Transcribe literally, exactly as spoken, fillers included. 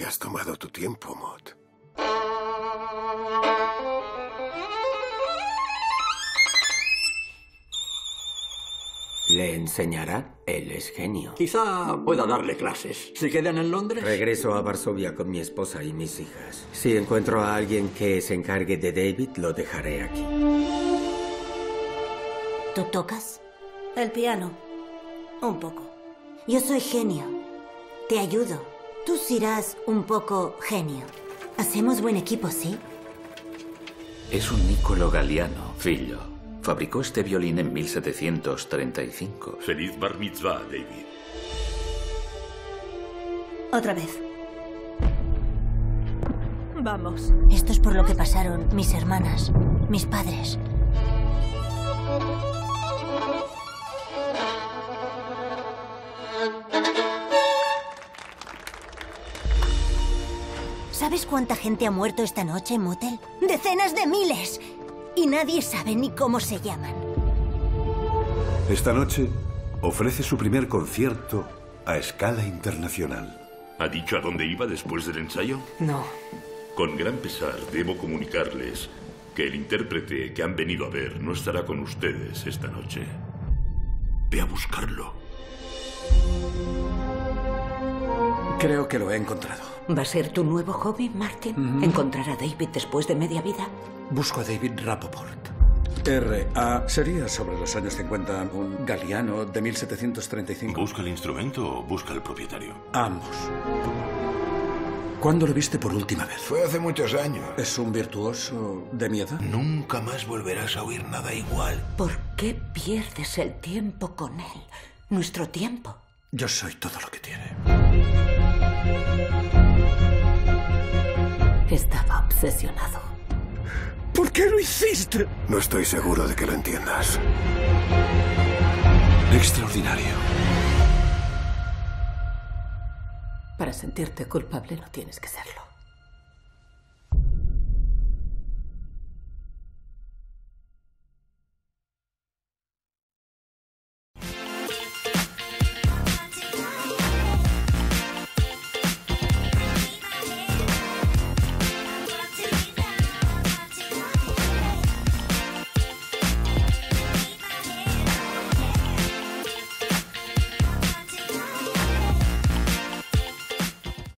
Te has tomado tu tiempo, Mott. ¿Le enseñará? Él es genio. Quizá pueda darle clases. ¿Se quedan en Londres? Regreso a Varsovia con mi esposa y mis hijas. Si encuentro a alguien que se encargue de David, lo dejaré aquí. ¿Tú tocas? El piano. Un poco. Yo soy genio. Te ayudo. Tú serás un poco genio. Hacemos buen equipo, ¿sí? Es un Niccolo Galliano, figlio. Fabricó este violín en mil setecientos treinta y cinco. Feliz bar mitzvah, David. Otra vez. Vamos. Esto es por lo que pasaron mis hermanas, mis padres. ¿Sabes cuánta gente ha muerto esta noche en Motel? ¡Decenas de miles! Y nadie sabe ni cómo se llaman. Esta noche ofrece su primer concierto a escala internacional. ¿Ha dicho a dónde iba después del ensayo? No. Con gran pesar debo comunicarles que el intérprete que han venido a ver no estará con ustedes esta noche. Ve a buscarlo. Creo que lo he encontrado. ¿Va a ser tu nuevo hobby, Martin? Uh-huh. ¿Encontrar a David después de media vida? Busco a David Rappaport. R A sería sobre los años cincuenta un Galliano de mil setecientos treinta y cinco. ¿Busca el instrumento o busca el propietario? Ambos. ¿Cuándo lo viste por última vez? Fue hace muchos años. ¿Es un virtuoso de mi edad? Nunca más volverás a oír nada igual. ¿Por qué pierdes el tiempo con él? Nuestro tiempo. Yo soy todo lo que tiene. Estaba obsesionado. ¿Por qué lo hiciste? No estoy seguro de que lo entiendas. Extraordinario. Para sentirte culpable no tienes que serlo.